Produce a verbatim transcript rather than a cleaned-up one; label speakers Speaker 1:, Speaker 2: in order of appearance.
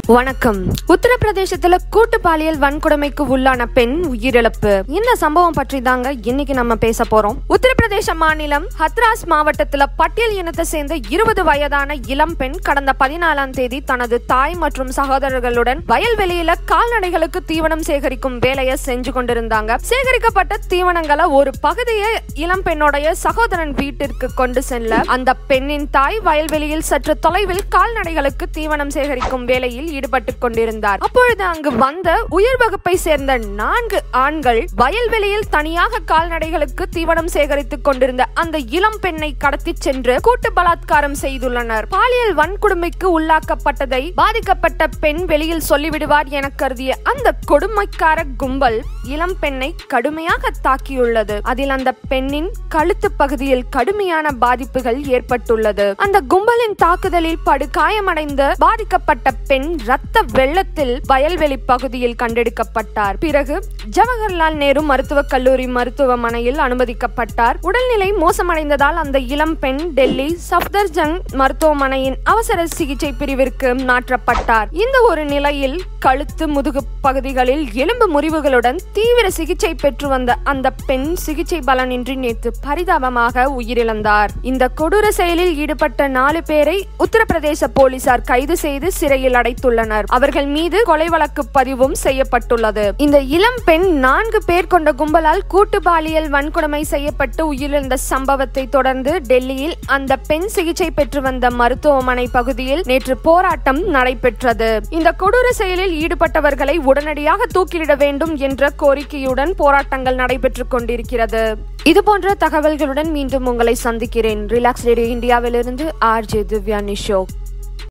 Speaker 1: வணக்கம். உத்தர பிரதேசத்துல கூட்டு பாலியல் வன்கொடுமைக்கு உள்ளான பெண் உயிரிழப்பு. இந்த சம்பவம் பற்றி தாங்க இன்னைக்கு நம்ம பேச போறோம். உத்தரப்பிரதேச மாநிலம் ஹத்ராஸ் மாவட்டத்துல பட்டியல் இனத்தை சேர்ந்த இருபது வயதான இளம் பெண் கடந்த பதினாலாம் தேதி தனது தாய் மற்றும் சகோதரர்களுடன் வயல்வெளியில கால்நடைகளுக்கு தீவனம் சேகரிக்கும் வேலையை செஞ்சு கொண்டிருந்தாங்க. சேகரிக்கப்பட்ட தீவனங்களை ஒரு பகுதியை இளம் பெண்ணுடைய சகோதரன் வீட்டிற்கு கொண்டு செல்ல அந்த பெண்ணின் தாய் வயல்வெளியில் சற்று தொலைவில் கால்நடைகளுக்கு தீவனம் சேகரிக்கும் வேலையில் ஈடுபட்டுக் கொண்டிருந்தார். அப்பொழுது அங்கு வந்த உயர் வகுப்பை சேர்ந்த நான்கு ஆண்கள் வயல்வெளியில் தனியாக கால்நடைகளுக்கு தீவனம் சேகரித்துக் கொண்டிருந்த அந்த இளம் பெண்ணை கடத்தி சென்று கூட்டு பலாத்காரம் செய்துள்ளனர். பாலியல் வன்கொடுமைக்கு உள்ளாக்கப்பட்டதை பாதிக்கப்பட்ட பெண் வெளியில் சொல்லிவிடுவார் என கருதிய அந்த கொடுமைக்கார கும்பல் இளம் பெண்ணை கடுமையாக தாக்கியுள்ளது. அதில் அந்த பெண்ணின் கழுத்து பகுதியில் கடுமையான பாதிப்புகள் ஏற்பட்டுள்ளது. அந்த கும்பலின் தாக்குதலில் படுகாயமடைந்த பாதிக்கப்பட்ட பெண் ரத்த வெள்ளத்தில் வயல்வெளி பகுதியில் கண்டெடுக்கப்பட்டார். பிறகு ஜவஹர்லால் நேரு மருத்துவக் கல்லூரி மருத்துவமனையில் அனுமதிக்கப்பட்டார். உடல்நிலை மோசமடைந்ததால் அந்த இளம் பெண் டெல்லி சஃப்தர்ஜங் மருத்துவமனையின் அவசர சிகிச்சை பிரிவிற்கு மாற்றப்பட்டார். இந்த ஒரு நிலையில் கழுத்து முதுகு பகுதிகளில் எலும்பு முறிவுகளுடன் தீவிர சிகிச்சை பெற்று வந்த அந்த பெண் சிகிச்சை பலனின்றி நேற்று பரிதாபமாக உயிரிழந்தார். இந்த கொடூர செயலில் ஈடுபட்ட நாலு பேரை உத்தரப்பிரதேச போலீசார் கைது செய்து சிறையில் அடைத்துள்ளனர். அவர்கள் மீது கொலை வழக்கு பதிவும் செய்யப்பட்டுள்ளது. இந்த இளம் பெண் நான்கு பேர் கொண்ட கும்பலால் கூட்டு பாலியல் வன்கொடுமை செய்யப்பட்டு உயிரிழந்த சம்பவத்தை தொடர்ந்து டெல்லியில் அந்த பெண் சிகிச்சை பெற்று வந்த மருத்துவமனை பகுதியில் நேற்று போராட்டம் நடைபெற்றது. இந்த கொடூர செயலில் ஈடுபட்டவர்களை உடனடியாக தூக்கிலிட வேண்டும் என்ற கோரிக்கையுடன் போராட்டங்கள் நடைபெற்றுக் கொண்டிருக்கிறது. இதுபோன்ற தகவல்களுடன் மீண்டும் உங்களை சந்திக்கிறேன். ரிலாக்ஸ் ரேடியோ இந்தியாவிலிருந்து ஆர்ஜே திவ்யா நிஷோக்.